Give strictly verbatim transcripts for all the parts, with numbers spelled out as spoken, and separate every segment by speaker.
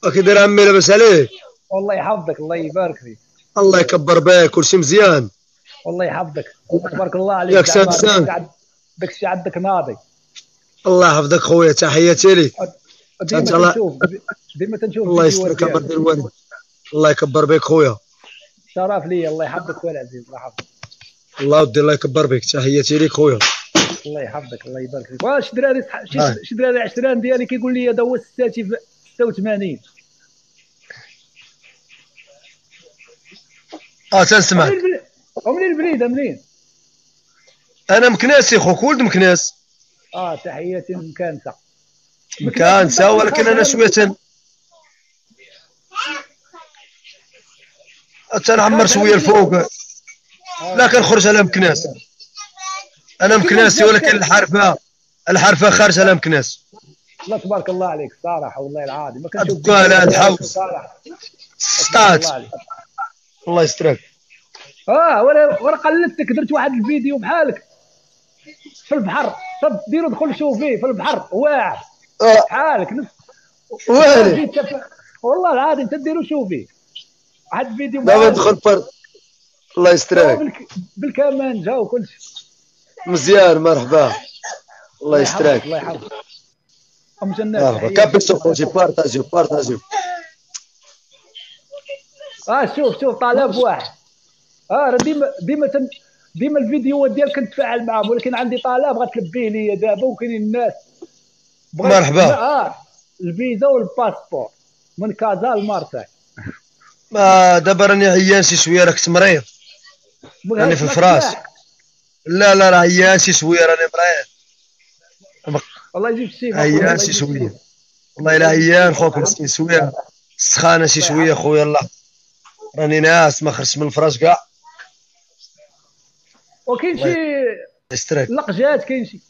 Speaker 1: كي داير عمي لاباس عليك؟
Speaker 2: والله يحفظك الله يبارك فيك.
Speaker 1: الله يكبر بك كلشي مزيان.
Speaker 2: والله يحفظك تبارك الله عليك.
Speaker 1: ياك سامسان
Speaker 2: داك الشيء عندك ناضي.
Speaker 1: الله يحفظك خويا تحياتي لك.
Speaker 2: ديما تنشوف ديما تنشوف
Speaker 1: الله يسترك ما دير والو. الله يكبر بك خويا.
Speaker 2: شرف لي الله يحفظك خويا العزيز الله يحفظك.
Speaker 1: الله ودي الله يكبر بك تحياتي لك خويا.
Speaker 2: الله يحفظك الله يبارك فيك. واش دراري شي دراري عشران ديالي كيقول لي هذا هو ستاتي في ستة وثمانين.
Speaker 1: اه تنسمع.
Speaker 2: ومنين البليده منين؟
Speaker 1: انا مكناسي خوك ولد مكناس.
Speaker 2: اه تحياتي مكانسه.
Speaker 1: مكانسه ولكن انا شويه تن تنعمر شويه الفوق. لا كنخرج على مكناس. انا مكناسي ولكن الحرفه الحرفه خارج على مكناس.
Speaker 2: الله تبارك الله عليك صراحه والله العظيم ما كنشوف
Speaker 1: على الحوس ستات. الله يسترك.
Speaker 2: اه ولا ولا قلدتك درت واحد الفيديو بحالك في البحر. طب ديروا دخل شوف فيه في البحر واعر بحالك
Speaker 1: ويلي
Speaker 2: والله العظيم تديروا شوف فيه واحد الفيديو.
Speaker 1: دابا ندخل فرد. الله يسترك
Speaker 2: بالكمانجه وكل شيء
Speaker 1: مزيان. مرحبا الله يسترك.
Speaker 2: الله يحفظك ام جنات.
Speaker 1: كابيسو خوتي بارطاجيو بارطاجيو.
Speaker 2: اه شوف شوف طلب واحد. اه ديما ديما تن... ديما الفيديوهات ديالك كنتفاعل معاهم ولكن عندي طلب بغات تلبيه لي دابا وكاينين الناس.
Speaker 1: مرحبا.
Speaker 2: اه الفيزا والباسبور من كازا لمارساي.
Speaker 1: ما دابا راني عيان شي شويه. راك مريض راني في الفراش. لا لا راه عيان شي شويه راني مريض.
Speaker 2: الله يجيب الشفاء.
Speaker 1: عيان شي شويه والله الا عيان خوك مسكين شويه سخانه شي شويه خويا. الله راني ناس ما خرجت من الفراش كاع.
Speaker 2: وكاين شي لقجات كاين شي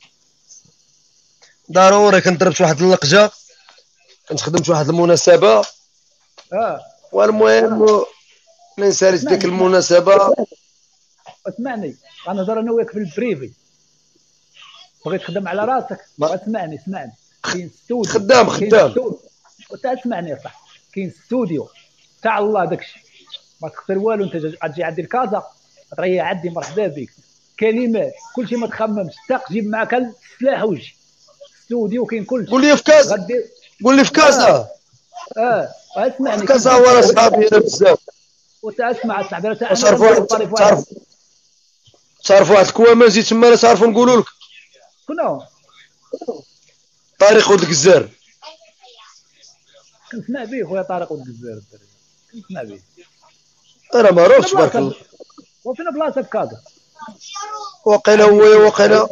Speaker 1: ضروري. كنت ضربت واحد اللقجه كنت خدمت واحد المناسبه.
Speaker 2: اه
Speaker 1: والمهم ما نساليش ديك المناسبه.
Speaker 2: اسمعني غنهضر انا وياك في البريفي. بغيت تخدم على راسك اسمعني اسمعني. كاين ستوديو
Speaker 1: خدام خدام
Speaker 2: اسمعني صح. كاين ستوديو تاع الله داكشي ما تخسر والو. انت غتجي عندي الكازا تريح عندي مرحبا بك. كلمات كلشي ما تخممش تاق جيب معاك السلاح وجي. ستوديو كاين كلشي.
Speaker 1: قول لي في كازا غدير. قول لي في كازا.
Speaker 2: اه, آه. اسمعني
Speaker 1: كازا هو راه صحابي انا بزاف.
Speaker 2: وتسمع صاحبي راه
Speaker 1: تعرف واحد تعرف تعرف واحد الكواماجي تما لا تعرفوا نقولوا لك.
Speaker 2: شنو؟
Speaker 1: طارق ولد الجزار.
Speaker 2: كنسمع به خويا طارق ولد الجزار. كنسمع به.
Speaker 1: انا ما عرفتش بارك الله.
Speaker 2: وفين بلاصه كازا؟
Speaker 1: وقيله هو وقيله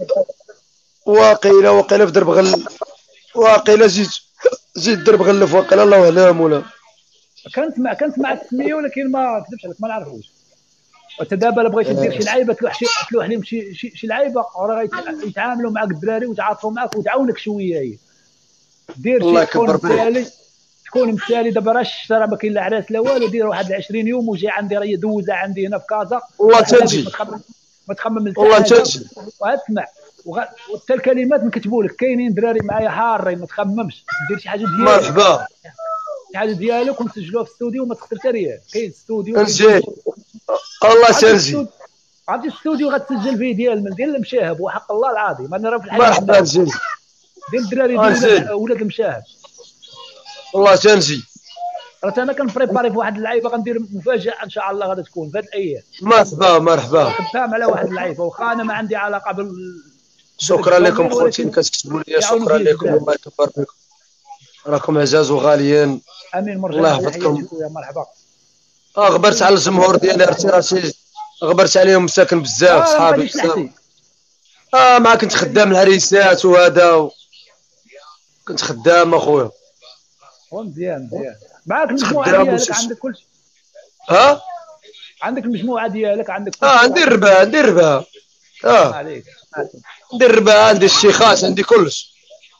Speaker 1: وقيله وقيله في درب غل. وقيله جيت جيت درب غلف وقيله الله اعلم. ولا
Speaker 2: كنسمع كنسمع التسميه ولكن ما نكذبش عليك ما نعرفوش. وانت دابا الا بغيتي دير شي لعيبه تلوح شي تلوح لهم شي شي, شي لعيبه راه غيتعاملوا معاك الدراري ويتعاطفوا معاك وتعاونك شويه. هي دير شي تكون مثالي تكون مثالي. دابا راه الشتا راه ما كاين لا عراس لا والو. دير واحد عشرين يوم وجي عندي راه دوزه عندي هنا في كازا.
Speaker 1: والله تنجي
Speaker 2: ما تخمم
Speaker 1: والله تنجي.
Speaker 2: واسمع وحتى الكلمات نكتبوا لك. كاينين دراري معايا حارين ما تخممش. دير شي حاجه ديالك
Speaker 1: مرحبا
Speaker 2: شي حاجه ديالك ونسجلوها في الاستوديو وما تخسر حتى ريال. كاين استوديو
Speaker 1: نجي الله تنجي.
Speaker 2: عرفتي الاستوديو غتسجل فيه ديال ديال المشاهب وحق الله العظيم انا راه في الحياه.
Speaker 1: مرحبا نجي
Speaker 2: ديال الدراري ديال ولاد المشاهب.
Speaker 1: والله تنجي.
Speaker 2: راه انا كنبريباري في واحد اللعيبه غندير مفاجاه ان شاء الله غادي تكون في هاد الايام.
Speaker 1: مرحبا مرحبا.
Speaker 2: كنفهم على واحد اللعيبه واخا انا ما عندي علاقه بال.
Speaker 1: شكرا لكم خوتي اللي كتكتبوا لي. شكرا لكم الله يكبر بكم. راكم عزاز وغاليين.
Speaker 2: امين مرجع.
Speaker 1: الله يحفظكم.
Speaker 2: مرحبا.
Speaker 1: اه غبرت على الجمهور ديالي راسي غبرت عليهم مساكن بزاف صحابي بزاف. اه ما كنت خدام الهريسات وهذا و... كنت خدام اخويا.
Speaker 2: مزيان مزيان. معاك المجموعه ديالك عندك كلشي.
Speaker 1: ها
Speaker 2: عندك المجموعه ديالك عندك.
Speaker 1: اه عندي الربا عندي الربا. اه
Speaker 2: عليك
Speaker 1: عندي الربا عندي الشيخات عندي كلش.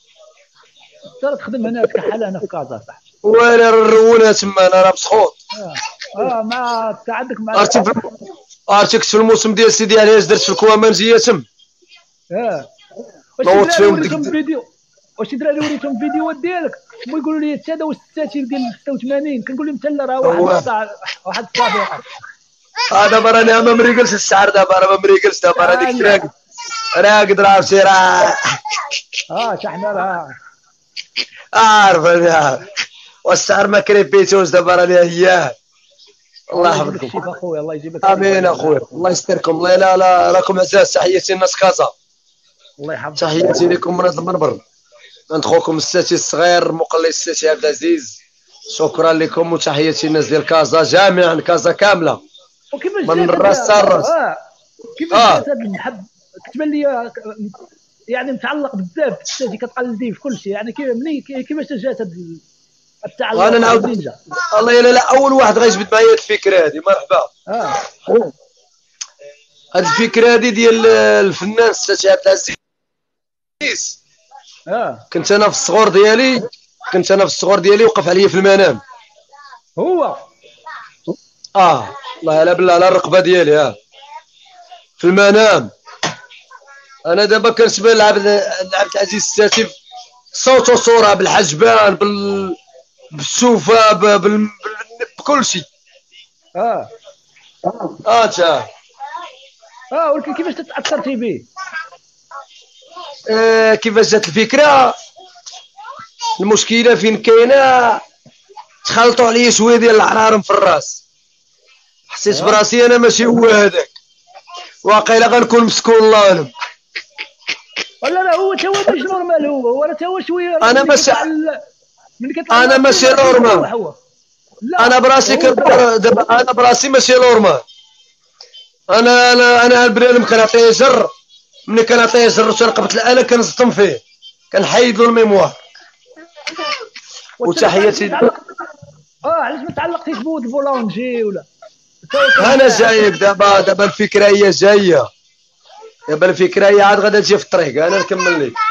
Speaker 2: ترى تخدم هنا كحل هنا في كازا صح.
Speaker 1: وانا الرونه تما انا راه مسخوط.
Speaker 2: اه اه ما انت عندك مع
Speaker 1: عرفتي في عرفتي في الموسم ديال سيدي علاش درت في الكوامانجيه تم.
Speaker 2: اه واش الدراري وريتهم فيديو واش الدراري وريتهم فيديوهات ديالك هما يقولوا لي حتى هذا واش الساتير ديال ستة وثمانين، كنقول لهم حتى لا راه واحد الصاع واحد الصافي.
Speaker 1: اه دابا راني ما مريقلش الشعر، دابا راه ما مريقلش، دابا راه ديك راقد راقد راه شي راه
Speaker 2: اه حتى حنا راه
Speaker 1: عارف انا والشعر ما كريبيتوش، دابا راني اياه. الله يحفظكم
Speaker 2: الشفا خويا، الله يجيبك.
Speaker 1: امين اخويا، الله يستركم. الله لا لا راكم عزاز. تحياتي للناس كازا،
Speaker 2: الله يحفظك.
Speaker 1: تحياتي لكم من هذا المنبر، عند خوكم الساتي الصغير مقلي الساتي عبد العزيز. شكرا لكم وتحياتي الناس ديال كازا جميعا، كازا كامله
Speaker 2: وكيفاش
Speaker 1: من الراس حتى الراس.
Speaker 2: اه كيفاش
Speaker 1: آه.
Speaker 2: هذا المحب كتبان لي يعني متعلق بزاف بالساتي، كتقلديه في كل شيء يعني. كيف منين كيفاش جات هذا التعلق؟
Speaker 1: انا نعاود الله لا لا اول واحد غيجبد معايا الفكره هذه. مرحبا.
Speaker 2: اه
Speaker 1: هذه الفكره هذه ديال الفنان الساتي عبد العزيز.
Speaker 2: اه
Speaker 1: كنت انا في الصغور ديالي كنت انا في الصغور ديالي وقف عليا في المنام.
Speaker 2: هو
Speaker 1: اه والله لا بالله على الرقبه ديالي. اه في المنام. انا دابا كنشبه لعبد عبد العزيز الساتي، صوت وصوره، بالحجبان، بال بالسوفه، بال... بكل شيء.
Speaker 2: اه
Speaker 1: اه انت
Speaker 2: اه ولكن كيفاش تاثرتي به؟
Speaker 1: آه كيفاش جات الفكره؟ المشكله فين كاينه؟ تخلطوا عليا شويه ديال العرارم في الراس، حسيت براسي انا ماشي هو هذاك، واقيلا غنكون مسكون الله اعلم.
Speaker 2: ولا لا هو تا هو ماشي نورمال، هو ولا تا هو شويه.
Speaker 1: انا ماشي
Speaker 2: من كتطلع
Speaker 1: انا ماشي نورمال. انا براسي كنقدر دابا، انا براسي ماشي نورمال. انا انا انا البنادم كنعطيه جر، ملي كنعطيه جر وتنقبت الاله كنصدم فيه، كنحيد له الميموار. وتحياتي.
Speaker 2: اه علاش ما تعلقتيش بود البولونجي ولا؟
Speaker 1: انا جايك دابا، دابا الفكره هي جايه، دابا الفكره هي عاد غادا تجي في الطريق. انا نكمل لك.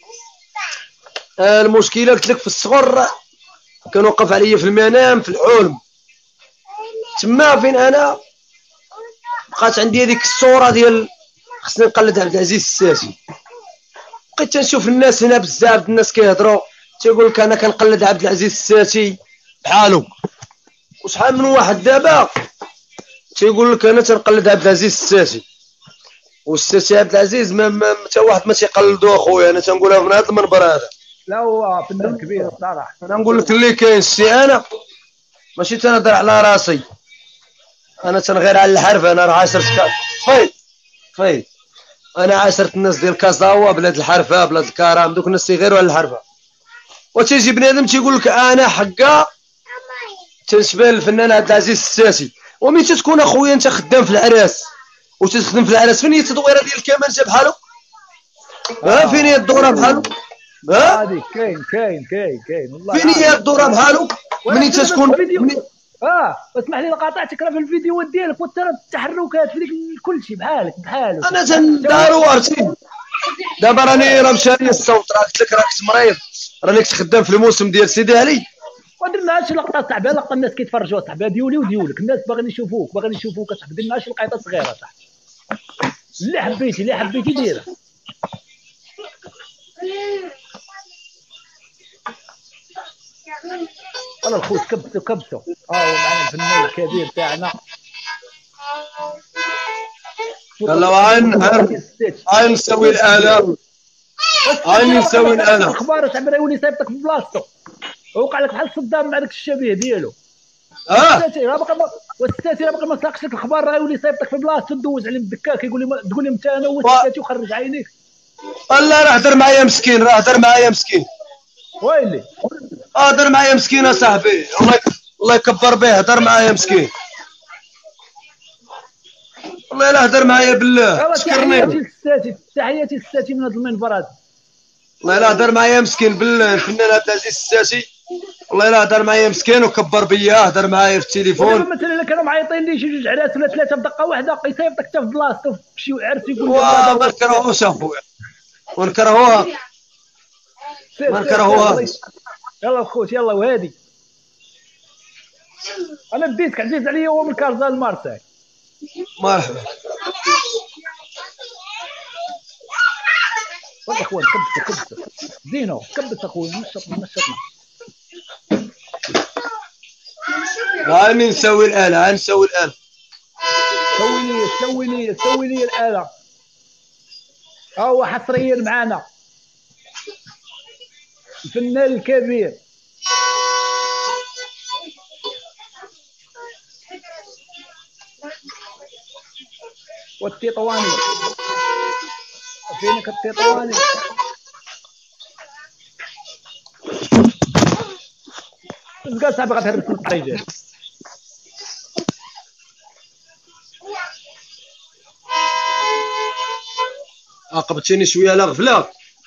Speaker 1: آه المشكله قلت لك في الصغر كان وقف عليا في المنام في الحلم، تما فين انا بقات عندي هذيك الصوره ديال خصني نقلد عبد العزيز الساتي. بقيت تنشوف الناس هنا بزاف الناس كيهضروا تيقول لك انا كنقلد عبد العزيز الساتي بحالو، وشحال من واحد دابا تيقول لك انا تنقلد عبد العزيز الساتي. والساتي عبد العزيز ما حتى واحد ما تيقلدو اخويا، انا تنقولها من هذا المنبر هذا.
Speaker 2: لا هو فنان كبير الصراحه.
Speaker 1: انا نقول لك اللي كاين الشيء، انا ماشي تنهضر على راسي، انا تنغير على الحرف. انا راه عاشرت فايت فايت انا عاشرت الناس ديال كازاوا، بلاد الحرفه، بلاد الكرام، دوك الناس تيغيروا على الحرفه. وتيجي بنادم تيقول لك انا حقا تنشبه الفنان عبد العزيز الساتي. ومين تتكون اخويا انت خدام في العراس وتخدم في العراس، فين هي التدويره ديال الكمانجه بحالو؟ ها فين هي الدوره بحالو؟ ها
Speaker 2: هذيك كاين كاين كاين كاين والله.
Speaker 1: فين هي الدوره بحالو؟ منين تتكون
Speaker 2: اه اسمح لي قاطعتك، راه في الفيديوهات ديالك وترى التحركات في ديك كل شيء بحالك بحالو.
Speaker 1: انا تندارو عرفتي. دابا راني راه مشى لي الصوت، راه قلت لك راه كنت مريض، راني كنت خدام في الموسم ديال سيدي علي.
Speaker 2: ودرنا شي لقطه صاحبي، لقطه الناس كيتفرجوا صاحبي، ديولي وديولك، الناس باغيين يشوفوك باغيين يشوفوك صاحبي. درنا شي لقطه صغيره صاحبي اللي حبيتي اللي حبيتي ديرها. انا الخوت كبسوا كبسوا. اه معنا الفنان الكبير تاعنا.
Speaker 1: يلا عين عين نسوي الاله، عين نسوي الاله.
Speaker 2: الاخبار صاحبي راه يولي صايبطك في بلاصتو، وقع لك بحال صدام مع داك الشبيه ديالو.
Speaker 1: اه
Speaker 2: الساتي راه باقي والساتي راه باقي ما ساقش لك الخبر، راه يولي صايبطك في بلاصتو، دوز عليه بالدكاك يقول لي تقول لي انت انا هو الساتي وخرج عينيك.
Speaker 1: الله راه هضر معايا مسكين، راه هضر معايا مسكين.
Speaker 2: ويلي
Speaker 1: هضر معايا مسكين اصاحبي، الله الله يكبر به، هضر معايا مسكين. والله الا هضر معايا بالله شكرني.
Speaker 2: تحياتي للساتي، تحياتي للساتي من هذا المنبر هذا.
Speaker 1: والله الا هضر معايا مسكين بالله الفنان عبد العزيز الساتي. والله الا هضر معايا مسكين وكبر بيا، هضر معايا في التليفون.
Speaker 2: مثلا الا كانوا معيطين لي شي جوج عراس ولا ثلاثه بدقه واحده يصيفطك حتى في بلاصتو في شي عرس يقول
Speaker 1: لي ما نكرهوش اخويا، ونكرهوها ما نكرهوها.
Speaker 2: يلا خوت يلا وهادي انا بديتك عزيز عليا، هو من كارزا لمارساي.
Speaker 1: مرحبا
Speaker 2: والله اخوان كبسوا كبسوا زينو كبس اخويا، نشط نشطنا.
Speaker 1: هاني نسوي الآلة، هاني نسوي الآلة.
Speaker 2: سوي لي سوي لي سوي لي الآلة. ها هو حصريا معانا الفنان الكبير والتطواني. فينك التطواني؟ تلقى صاحبي غتهرس من الطريق.
Speaker 1: عاقبتيني شويه على غفله.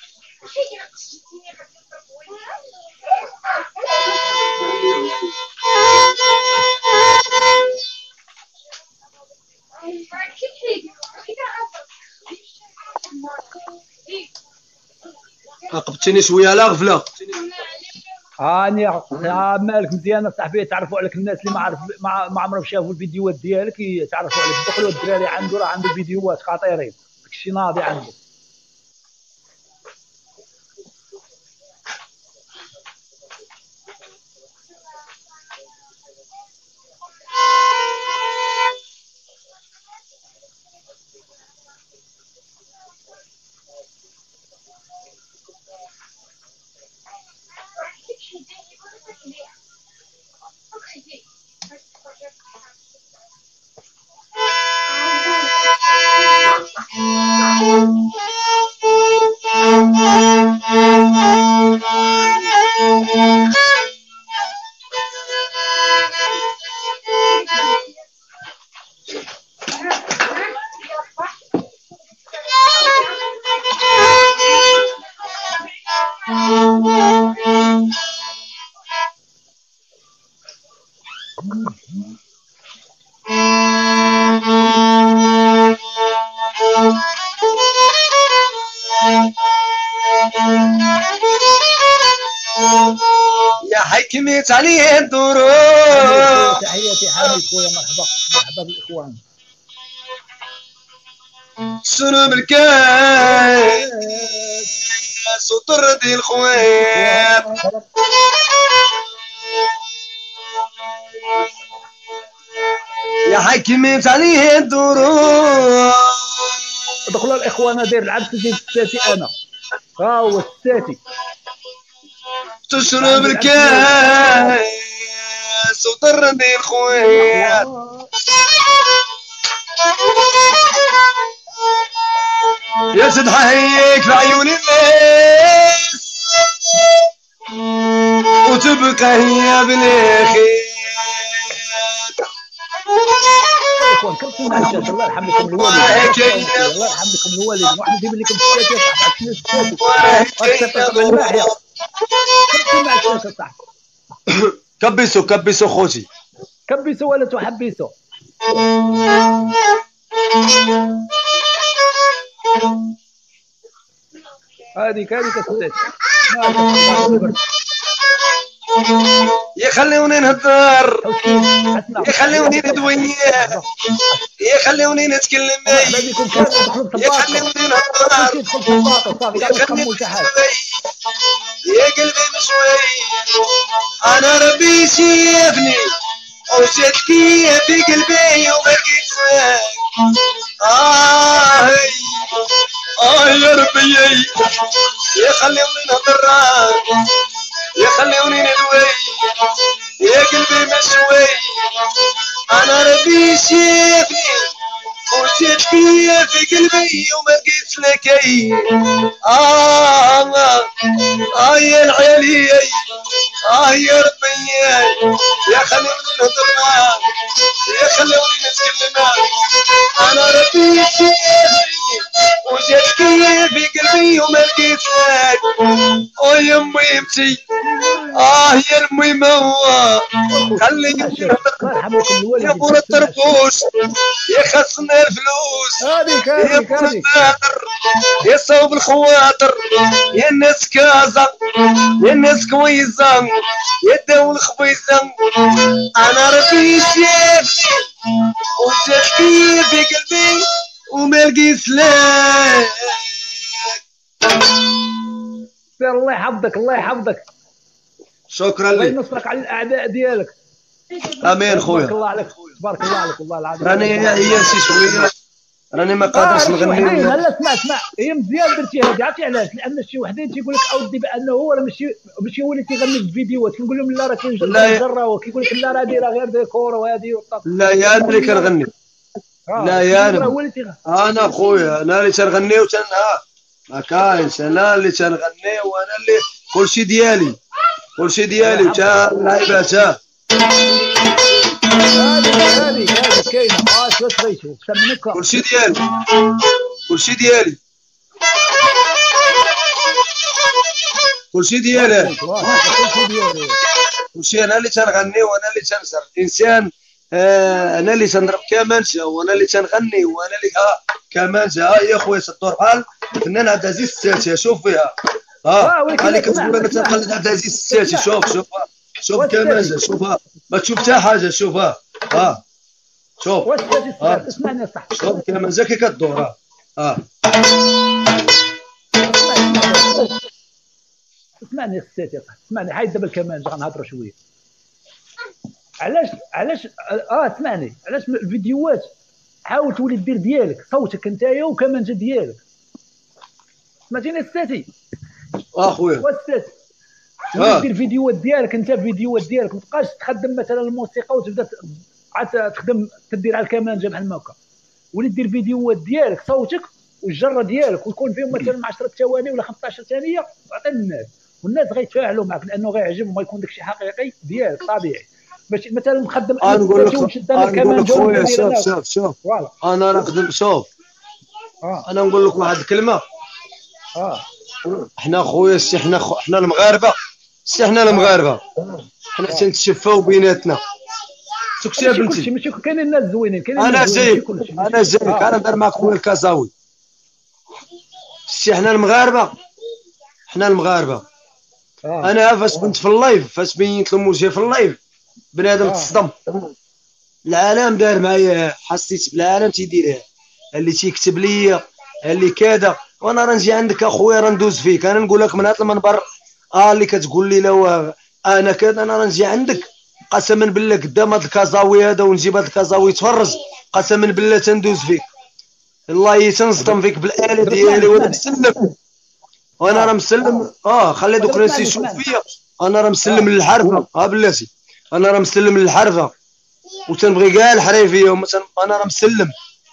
Speaker 1: عاقبتيني شويه على غفله.
Speaker 2: هاني يا مالك مزيان صاحبي، تعرفوا عليك الناس اللي ما عرف ما عمرهم شافوا الفيديوهات ديالك يتعرفوا عليك. دخلوا الدراري عنده راه عنده فيديوهات خطيرين، داكشي ناضي عنده.
Speaker 1: يا حكمت عليه الظروف.
Speaker 2: تحياتي حامد خويا، مرحبا مرحبا بالاخوان.
Speaker 1: شرب الكاس وطردي الخويت. يا حكمت عليه الظروف.
Speaker 2: دخلوا الاخوان داير العب سيدي الساتي. انا ها هو الساتي.
Speaker 1: تشرب الكاس وطردي الخويت. يا سدحة هيك في عيون الناس وتبقى هي بالاخير.
Speaker 2: اخوان كنتم مع الشاشه. الله يرحم لكم الوالد، الله يرحم لكم الوالد. واحد يجيب لكم الساتي عشان الساتي كنتم مع الشاشه صح.
Speaker 1: كبسوا كبسوا خوتي،
Speaker 2: كبسوا ولا تحبسوا. هذيك هذيك الساتي
Speaker 1: يخلوني نهضر، يخلوني ندوي، يخلوني نتكلم، يخلوني نهضر، يا قلبي مشوي. انا ربي شافني وجات في قلبي وما لقيت فيك. آه آه يا ربي يخلوني نهضر، يخلوني ندوي، يا قلبي مشوي. انا ربي شافني وجات فيا في قلبي وما لقيت لك. آه آه يا العلي، آه يا ربي يا خلوني نهضر، يا خلوني نتكلم. انا ربي شافني وجات فيا في قلبي وما لقيت لك. او يا امي امتي، اه يا المهم هو خليني نهضر يا بور الطربوش، يا خصنا الفلوس،
Speaker 2: هذيك
Speaker 1: يا
Speaker 2: هذيك
Speaker 1: بور
Speaker 2: هذيك
Speaker 1: النادر، يا صوب الخواطر، يا الناس كازا، يا الناس كويسة، يا داول الخبيزة. انا ربي شافني وجات فيا في قلبي وما لقيت لك.
Speaker 2: الله يحفظك الله يحفظك.
Speaker 1: شكرا
Speaker 2: الله
Speaker 1: لك.
Speaker 2: ينصرك على الاعداء ديالك.
Speaker 1: امين خويا.
Speaker 2: تبارك الله عليك تبارك الله عليك والله العظيم.
Speaker 1: راني عيان شي شويه، راني ما قادرش نغني.
Speaker 2: لا اسمع اسمع، هي مزيان درتي هذه، عرفتي علاش؟ لان شي وحدين تيقول لك اودي بانه هو راه ماشي ماشي هو اللي تيغني في الفيديوهات، كنقول لهم لا راه كاين جره، كيقول لك لا راه هذه راه غير ديكور وهذه.
Speaker 1: لا يا انا اللي كنغني. لا يا انا انا خويا، انا اللي تنغني وتنها ما كاينش، انا اللي تنغني وانا اللي كلشي ديالي كلشي ديالي وتا اللعيبات. ها
Speaker 2: هذه هذه هذه كاينه. اه واش بغيتو سمنك؟
Speaker 1: كلشي ديالي كلشي ديالي كلشي ديالي كلشي انا اللي تنغني وانا اللي تنزر الانسان. آه انا اللي تنضرب كمانجه وانا اللي تنغني وانا اللي ها كمانجه. ها هي خويا الدور بحال فنان عبد العزيز الساتي، شوف فيها. ها اللي كتقول انا تنقلد عبد العزيز الساتي. شوف شوف شوف كمانجه، شوفها ما تشوف حتى حاجه. شوفها ها شوف.
Speaker 2: ها اسمعني صح،
Speaker 1: شوف كمانجه كي كدور. ها
Speaker 2: اسمعني الساتي صح، اسمعني حيد دابا الكمانجه غنهضروا شويه. علاش علاش اه اسمعني، علاش الفيديوهات حاول تولي دير ديالك صوتك نتايا وكمانجه ديالك. سمعتيني الساتي؟
Speaker 1: اه خويا
Speaker 2: والساتي ولي دير فيديوهات ديالك انت، فيديوهات ديالك ما تبقاش تخدم مثلا الموسيقى وتبدا عاد تخدم تدير على الكمانجه بحال ما هكا. ولي دير فيديوهات ديالك صوتك والجره ديالك ويكون فيهم مثلا عشرة ثواني ولا خمسطاش ثانيه وعطي للناس، والناس غيتفاعلوا معك لانه غيعجبهم ويكون داكشي حقيقي ديالك طبيعي. باش مثلا مخدم
Speaker 1: انا نقول لك نقول لك خويا شوف شوف شوف انا نخدم. شوف
Speaker 2: آه.
Speaker 1: انا نقول لك واحد الكلمه.
Speaker 2: اه
Speaker 1: حنا خويا سي حنا خو... حنا المغاربه سي حنا المغاربه حنا تنتشفاو بيناتنا. سكتي يا بنتي
Speaker 2: ماشي كاينين الناس زوينين كاينين.
Speaker 1: انا جايك انا جايك انا دار معاك خويا الكازاوي. سي حنا المغاربه حنا المغاربه. آه. انا فاش كنت في اللايف، فاش بينت لهم وجهي في اللايف، بنادم تصدم. العالم دار معايا، حسيت بالعالم تيديرها، اللي تيكتب ليا اللي كذا، وانا راه نجي عندك اخويا راه ندوز فيك. انا نقول لك من هذا المنبر اه اللي كتقول لي لا انا كذا، انا راه نجي عندك قسما بالله قدام هذا الكازاوي هذا ونجيب هذا الكازاوي يتفرج، قسما بالله تندوز فيك والله تنصدم فيك بالاله ديالي وانا مسلم. وانا راه مسلم. اه خلي دوك الناس يشوفوا فيا، انا راه مسلم للحرفه. ها بلاتي انا راه مسلم للحرفه وتنبغي كاع الحريفيه ومثلا انا راه مسلم.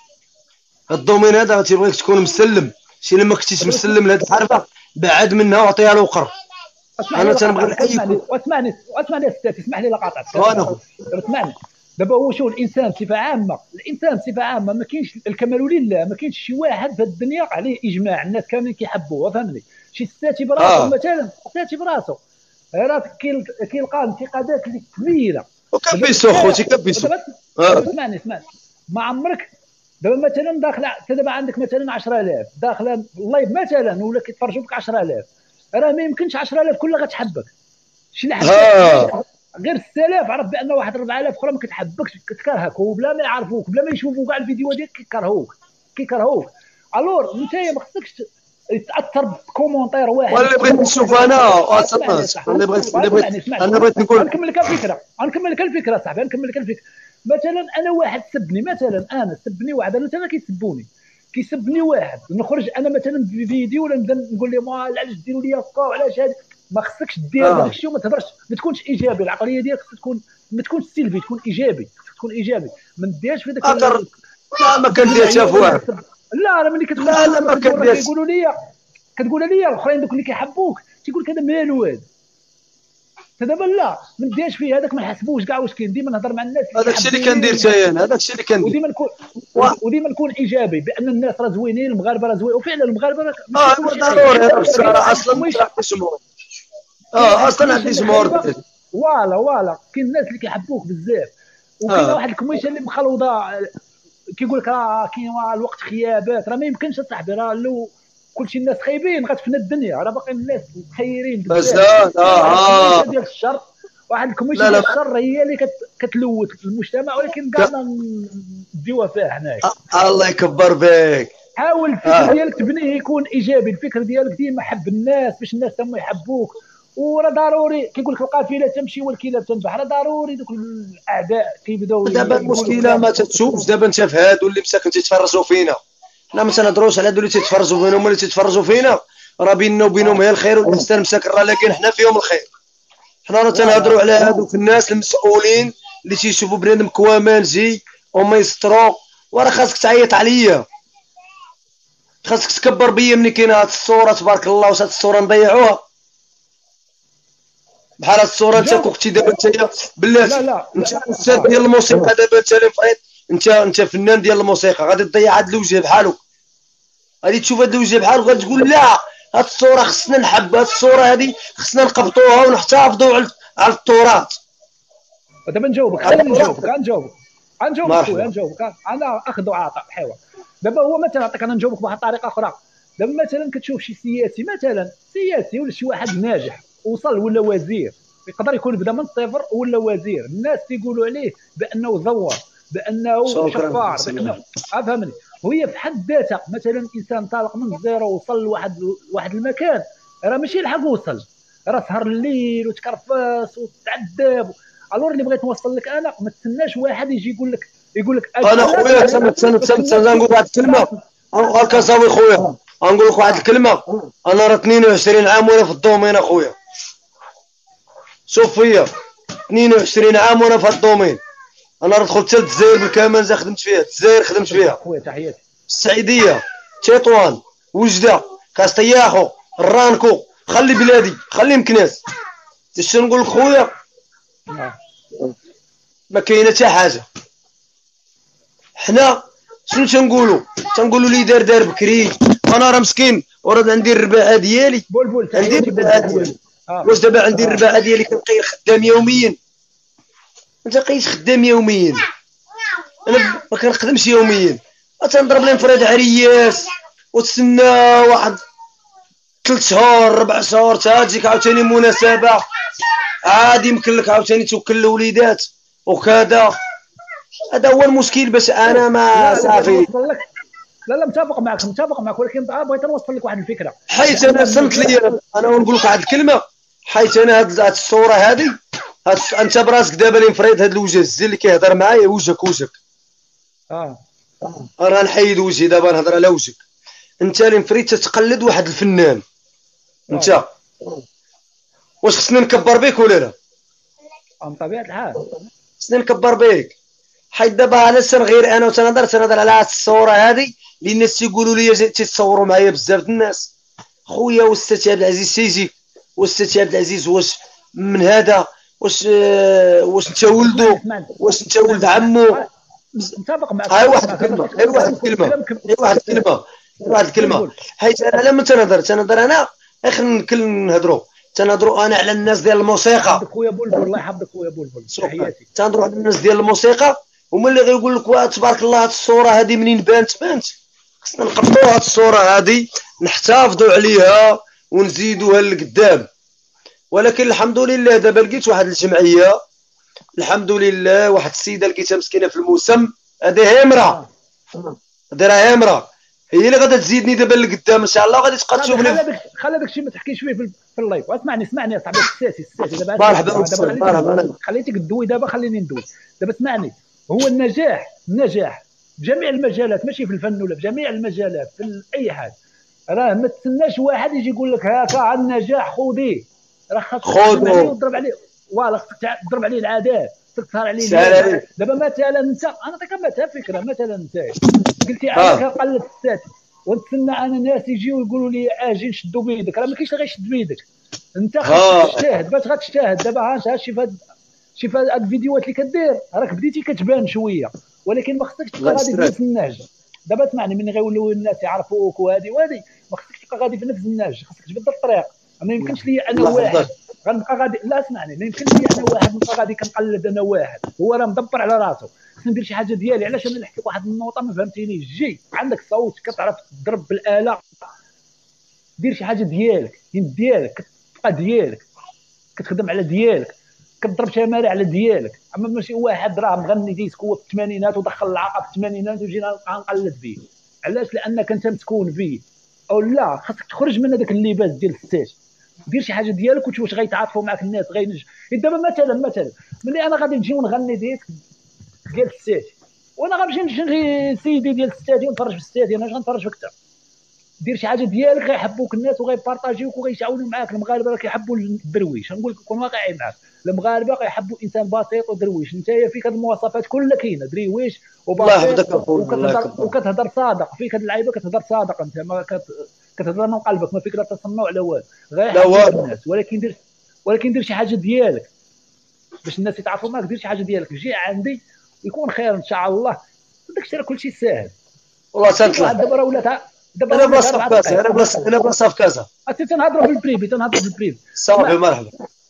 Speaker 1: الدومين هذا تيبغيك تكون مسلم، شي لما كنتيش مسلم لهاد الحرفه بعد منها وعطيها لوقر. انا تنبغي اي
Speaker 2: واسمعني واسمعني يا ستاتي، اسمح لي لا قاطعتك. اسمعني دابا هو شوف الانسان بصفه عامه، الانسان بصفه عامه ما كاينش الكمال لله، ما كاينش شي واحد في الدنيا عليه اجماع، الناس كاملين كيحبوه فهمني. شي ستاتي براسو آه. مثلا ستاتي براسو راه كيلقى انتقادات اللي كبيره
Speaker 1: وكبيسو خوتي كبيسو.
Speaker 2: اسمعني اسمعني ما عمرك دابا مثلا داخله انت دابا عندك مثلا عشرة آلاف داخله اللايف مثلا ولا كيتفرجوا بك عشرة آلاف، راه ما يمكنش عشرة آلاف كلها غتحبك. شي اللي حبك غير ستة آلاف عرف بان واحد أربعة آلاف اخرى ما كتحبكش كتكرهك وبلا ما يعرفوك بلا ما يشوفوا كاع الفيديوهات ديالك كيكرهوك كيكرهوك. الور انت ما خصكش تاثر بكومونتير واحد.
Speaker 1: واللي بغيت نشوف انا اصلا اللي بغيت اللي بغيت انا بغيت نقول
Speaker 2: نكمل لك الفكره نكمل لك الفكره صاحبي نكمل لك الفكره. مثلا انا واحد سبني مثلا انا سبني واحد انا مثلا كيسبوني كيسبني واحد نخرج انا مثلا في فيديو ولا نبدا نقول لهم علاش ديروا لي هكا وعلاش هذا. ما خصكش دير هذاك الشيء وما تهضرش ما تكونش ايجابي. العقليه ديالك خصك تكون ما تكونش سلبي تكون ايجابي تكون ايجابي ما ديرش في داك
Speaker 1: لا ما كنديرش في واحد.
Speaker 2: لا راه ملي كتقول
Speaker 1: لا لا ما كنديرش
Speaker 2: كيقولوا لي كتقول لي الاخرين دوك اللي كيحبوك تيقول لك هذا مالو هذا دابا لا ما نديرش فيه هذاك ما نحسبوش كاع واش كاين. ديما نهضر مع الناس
Speaker 1: هذاك الشيء اللي كندير حتى انا هذاك الشيء اللي كندير
Speaker 2: وديما نكون وديما نكون ايجابي بان الناس راه زوينين المغاربه راه زوينين وفعلا المغاربه راه
Speaker 1: اه هو ضروري الصراحه اصلا عندي جمهور اه اصلا عندي جمهور
Speaker 2: فوالا فوالا كاين الناس اللي كيحبوك بزاف وكاين واحد الكميشه اللي مخلوضه كيقول لك راه كاين الوقت خيابات. راه ما يمكنش اصاحبي راه لو كلشي الناس خايبين غتفنى الدنيا راه باقي الناس خيرين
Speaker 1: بزاف. اه
Speaker 2: ديال الشر واحد الكميشه ديال الشر هي اللي كتلوث المجتمع ولكن كاع نديوها فيها حنايا.
Speaker 1: الله يكبر بك.
Speaker 2: حاول الفكر آه. ديالك تبنيه يكون ايجابي. الفكر ديالك ديما حب الناس باش الناس تما يحبوك وراه ضروري كيقول لك القافله تمشي والكلاب تنبح، راه ضروري دوك الاعداء كيبداو
Speaker 1: دابا المشكله ما تتشوفش. دابا انت في هادو اللي مساكن تيتفرجوا فينا، حنا ما تنهضروش على هادو اللي تيتفرجوا فينا، هما اللي تيتفرجوا فينا راه بيننا وبينهم هي الخير والاحسان مساكن، راه لكن حنا فيهم الخير. حنا راه تنهضروا على هادوك الناس المسؤولين اللي تيشوفوا بنادم كوامانجي وما يسطروا، وراه خاصك تعيط عليا، خاصك تكبر بيا ملي كاينه هاد الصوره تبارك الله. واش هاد الصوره نضيعوها بحال هاد الصوره؟ انت كنتي دابا انت بلاتي
Speaker 2: لا لا
Speaker 1: انت استاذ ديال الموسيقى، دابا انت اللي فريد، انت انت فنان ديال الموسيقى، غادي تضيع هاد الوجه بحالو، غادي تشوف هاد الوجه بحالو غادي تقول لا هاد الصوره خصنا نحب، هاد الصوره هادي خصنا نقبطوها ونحتفظوا على على التراث.
Speaker 2: دابا نجاوبك، خليني نجاوبك، غنجاوبك غنجاوبك
Speaker 1: مرحبا.
Speaker 2: خويا، نجاوبك انا اخذ وعطاء حوار. دابا هو مثلا نعطيك انا نجاوبك بواحد الطريقه اخرى. دابا مثلا كتشوف شي سياسي مثلا سياسي ولا شي واحد ناجح وصل ولا وزير، يقدر يكون بدا من الصفر ولا وزير، الناس تيقولوا عليه بانه زور، بانه شفار، بانه افهمني. وهي في حد ذاتها مثلا انسان انطلق من الزيرو وصل لواحد واحد المكان، راه ماشي الحق وصل، راه سهر الليل وتكرفس وتعذب. الور اللي بغيت نوصل لك انا، ما تسناش واحد يجي يقول لك يقول لك
Speaker 1: انا خويا تسنى تسنى تسنى نقول واحد الكلمه الكازاوي خويا، غنقول لك واحد الكلمه. انا راه اثنين وعشرين عام وانا في الدومين اخويا، شوف فيا اثنين وعشرين عام وانا في هذا الدومين. انا راه دخلت للجزائر بالكامل، خدمت فيها الجزائر، خدمت فيها
Speaker 2: خويا تحياتي،
Speaker 1: السعيديه، تطوان، وجده، كاستياخو، الرانكو، خلي بلادي خلي مكناس. اش نقول لك خويا؟ ما كاينه حتى حاجه. حنا شنو تنقولوا؟ تنقولوا لي دار دار بكري، انا راه مسكين وراه عندي الرباعه ديالي،
Speaker 2: بول
Speaker 1: عندي الرباعه ديالي. واش دابا عندي الرباعه ديالي كنقيل خدام يوميا؟ انت قيس خدام يوميا، انا ما كنخدمش يوميا، تنضرب لي مفرد عرياس وتسنى واحد ثلاث شهور ربع شهور تا تجيك عاوتاني مناسبه عادي، يمكن لك عاوتاني توكل الوليدات وكذا. هذا هو المشكل باش انا ما صافي.
Speaker 2: لا لا متفق معك متفق معك، ولكن بغيت نوصل لك واحد الفكره.
Speaker 1: حيت انا سمت لي انا ونقول لك واحد الكلمه، حيت انا هاد الصوره هذه هاد انت براسك دابا اللي مفريد هاد الوجه الزين اللي كيهضر معايا وجهك وجهك
Speaker 2: اه
Speaker 1: راه نحيد وجهي دابا نهضر على وجهك. انت اللي مفريد تتقلد واحد الفنان، انت آه. واش خصني نكبر بك ولا لا؟
Speaker 2: ام طبيعه الحال
Speaker 1: خصني نكبر بك، حيت دابا انا سن غير انا وتنهضر تنهضر على هاد الصوره هذه اللي الناس تيقولوا لي تيتصوروا معايا بزاف الناس. خويا واستاذ عبد العزيز تيجي، واستاذ عبد العزيز واش من هذا؟ واش آه واش انت ولدو؟ واش انت ولد عمو؟
Speaker 2: متفق معك.
Speaker 1: هاي واحد الكلمه، غير واحد الكلمه، غير واحد الكلمه، غير واحد الكلمه. حيت انا لما تنهضر تنهضر انا اخر نكل نهضروا تنهضروا انا على الناس ديال الموسيقى.
Speaker 2: خويا بلبل الله يحفظك خويا بلبل، تحياتي.
Speaker 1: تنهضروا على الناس ديال الموسيقى، هما اللي غيقول لك تبارك الله هاد الصوره هذه منين بانت بانت، خصنا نقبطوا هاد الصوره هذه نحتفظوا عليها ونزيدوها لقدام. ولكن الحمد لله دابا لقيت واحد الجمعيه، الحمد لله واحد السيده لقيتها مسكينه في الموسم، هذه هي امراه، هذه راه امراه، هي اللي غادا تزيدني دابا لقدام ان شاء الله، غادي تبقى تشوفني.
Speaker 2: خلي داك الشيء ما تحكيش فيه في اللايف، اسمعني اسمعني يا صاحبي الساسي الساسي دابا
Speaker 1: مرحبا مرحبا،
Speaker 2: خليتك تدوي دابا خليني ندوي دابا. اسمعني، هو النجاح النجاح بجميع المجالات، ماشي في الفن ولا في جميع المجالات، في اي حاجه، راه ما تسناش واحد يجي يقول لك هكا على النجاح خذيه، راه خاصك تضرب عليه، والله خاصك تضرب عليه العادات، خاصك تسهر عليه. دابا مثلا انت انا نعطيك مثلا فكره، مثلا انت قلتي انا كنقلد السات ونتسنى انا ناس يجيو يقولوا لي اجي نشدوا بيدك، راه ما كاينش اللي غيشد بيدك، انت خاصك تجتهد باش غتجتهد. دابا ها شي فهاد شي فهاد الفيديوهات اللي كدير راك بديتي كتبان شويه، ولكن ما خصكش تبقى غادي في نفس النهج. دابا اسمعني، من غيولوا الناس يعرفوك وهذه وهذه ما خصكش تبقى غادي في نفس النهج، خصك تبدل الطريق. ما يمكنش لي انا واحد غنبقى غادي، لا اسمعني، ما يمكنش لي انا واحد نبقى غادي كنقلد انا واحد، هو راه مدبر على راسو، خصني ندير شي حاجه ديالي. علاش انا نحكي واحد النقطه ما فهمتينيش؟ جي عندك صوت كتعرف تضرب بالاله، دير شي حاجه ديالك، ديالك كتبقى ديالك، كتخدم على ديالك، كتضرب شماري على ديالك. اما ماشي واحد راه مغني ديسك هو في الثمانينات ودخل العاقه في الثمانينات وجينا نقلد فيه. علاش؟ لانك انت مسكون فيه، او لا خاصك تخرج من هذاك اللباس ديال الستات. دير شي حاجه ديالك وتشوف واش غيتعاطفوا معاك الناس غينجح. دابا مثلا مثلا ملي انا غادي نجي ونغني ديسك ديال الستاتي وانا غنمشي نشري سيدي ديال الستاتي ونتفرج في الستاتي، انا اش غنتفرج فيك انت؟ دير شي حاجه ديالك غيحبوك الناس وغيبارطاجيوك وغيتعاونوا معاك. المغاربه راه كيحبوا الدرويش، نقول لك نكون واقعي معاك، المغاربه كيحبوا انسان بسيط ودرويش. انت فيك هذه المواصفات كلها كاينه، درويش وبسيط وكتهضر وكتهضر صادق، فيك هذه اللعيبه كتهضر صادق، انت ما كت... كتهضر من قلبك، ما فيك لا تصنع ولا والو، غير الناس. ولكن دير ولكن دير شي حاجه ديالك باش الناس يتعرفوا معاك. دير شي حاجه ديالك، جي عندي يكون خير ان شاء الله. داك الشيء راه كلشي ساهل
Speaker 1: والله تنطلع.
Speaker 2: دابا راه ولات دابا
Speaker 1: انا بلاصه في كازا، انا بلاصه انا بلاصه في كازا.
Speaker 2: انت تنهضروا في البريفي، تنهضروا في البريفي
Speaker 1: صافي مرحبا.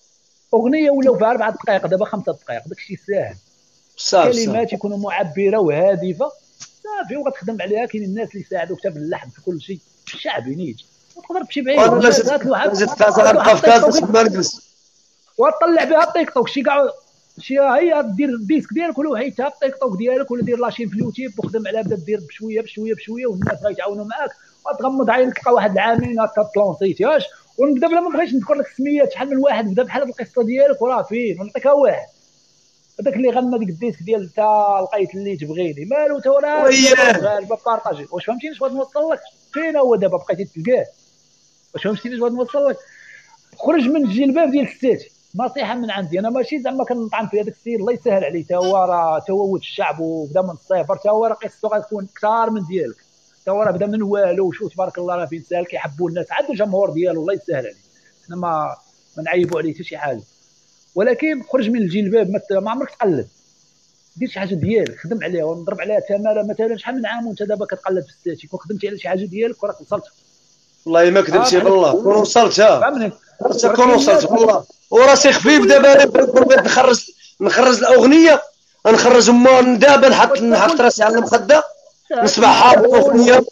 Speaker 2: اغنيه ولاو في اربع دقائق دابا خمسه دقائق، داك الشيء ساهل.
Speaker 1: صافي
Speaker 2: كلمات يكونوا معبره وهادفه صافي، وغتخدم عليها. كاين الناس اللي يساعدوك حتى في اللحن في كل شيء، الشعبي نيت وتقدر تمشي بعيد.
Speaker 1: والله زدت زدت كازا غنبقى في كازا تما نجلس
Speaker 2: وطلع بها التيك توك. شي كاع شي هي دير الديسك ديالك ولا حيدها في التيك توك ديالك، ولا دير لاشين في اليوتيوب وخدم عليها، بدا دير بشويه بشويه بشويه والناس غيتعاونوا معاك. وتغمض عينك تلقى واحد العامين هكا تلونسيتيهاش. ونبدا بلا ما بغيتش نذكر لك السميات، شحال من واحد بدا بحال هاد القصه ديالك وراه فين. ونعطيكها واحد هذاك اللي غنى ديك الديسك ديال تا لقيت اللي تبغيني مالو تا راه غالبا بارطاجي. واش فهمتيني اش بغيت نوصل لك؟ فين هو دابا بقيتي تلقاه؟ واش فهمتيني اش بغيت نوصل لك؟ خرج من الجلباب ديال الستاتي، نصيحه من عندي انا، ماشي زعما كنطعن في هذاك السيد الله يسهل عليه، تا هو راه تا هو ولد الشعب وبدا من الصفر، تا هو راه قصته غتكون كثار من ديالك، تا هو راه بدا من والو. وشوف تبارك الله راه فين سال، كيحبوا الناس، عنده الجمهور ديالو الله يسهل عليه، حنا ما ما نعيبوا عليه حتى شي حاجه. ولكن خرج من الجلباب، ما عمرك تقلد، دير شي حاجه ديالك، خدم عليها ونضرب عليها تماره. مثلا شحال من عام وانت دابا كتقلد في الستاتي، كون خدمتي على شي حاجه ديالك وراك وصلت.
Speaker 1: والله ما كذبتي بالله، كون وصلت
Speaker 2: فهمني،
Speaker 1: كون وصلت والله. وراسي خفيف دابا، بغيت نخرج نخرج الاغنيه، نخرج امور دابا نحط نحط راسي على المخده نصبح حاط اغنيه.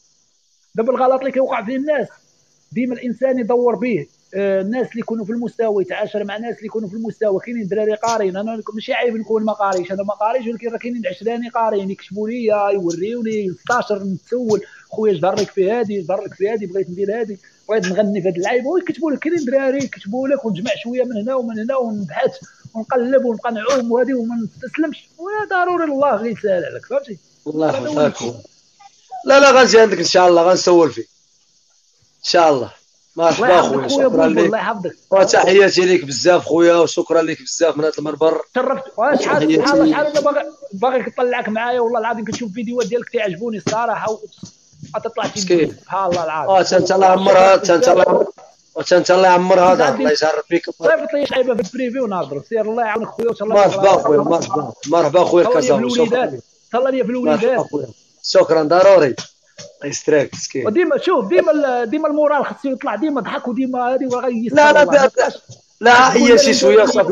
Speaker 2: دابا الغلط اللي كيوقع فيه الناس، ديما الانسان يدور به آه الناس اللي يكونوا في المستوى، يتعاشر مع الناس اللي يكونوا في المستوى. كاينين دراري قارين، انا ماشي عيب نكون ما قاريش، انا ما قاريش، ولكن راه كاينين عشراني قارين يكتبوا لي يوريوني ستاشر نتسول خويا اش ضرك في هذه، ضرك في هذه، بغيت ندير هذه، بغيت نغني في هذه اللعيبه، ويكتبوا لك. كاينين دراري يكتبوا لك ونجمع شويه من هنا ومن هنا ونبحث ونقلب ونبقى نعوم وهذه وما نستسلمش، ولا ضروري الله غير يسهل عليك. فهمتي؟
Speaker 1: الله يحفظك. لا لا غنجي عندك ان شاء الله، غنسول فيك ان شاء الله. مرحبا خويا، شكرا لك،
Speaker 2: الله يحفظك،
Speaker 1: وتحياتي ليك بزاف خويا، وشكرا لك بزاف من هذا المنبر.
Speaker 2: شرفت. شحال شحال شحال انا باغي باغي نطلعك معايا والله العظيم، كنشوف فيديوهات ديالك تيعجبوني الصراحه، وتطلع سبحان الله العظيم.
Speaker 1: اه انت الله يعمرها، انت الله انت الله يعمر هذا، الله يجرب فيك.
Speaker 2: صيفط لي شعيبه في البريفي ونهضروا. سير الله يعاونك خويا، وان
Speaker 1: مرحبا خويا، مرحبا مرحبا خويا الكازاوي،
Speaker 2: شكرا. تهلا لي في الوليدات،
Speaker 1: شكرا ضروري. يستريك مسكين.
Speaker 2: وديما شوف ديما ديما المورال خصو يطلع، ديما ضحك، وديما هذه وغيسر.
Speaker 1: لا لا لا هي شي شويه صافي،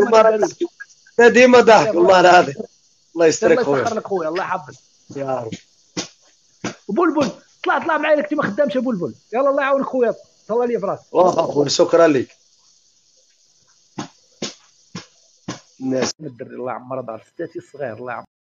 Speaker 1: ما ديما ضحك والله العظيم. الله يسترك خويا،
Speaker 2: الله يسخر خويا، الله يحفظك
Speaker 1: يا رب.
Speaker 2: وبلبل طلع طلع معايا، كنتي ما خدامش يا بلبل، يلا الله يعاونك خويا، تهلا لي في راسك.
Speaker 1: واخا خويا، شكرا لك. الناس
Speaker 2: الله يعمر دار ستاتي الصغير، الله يعمر.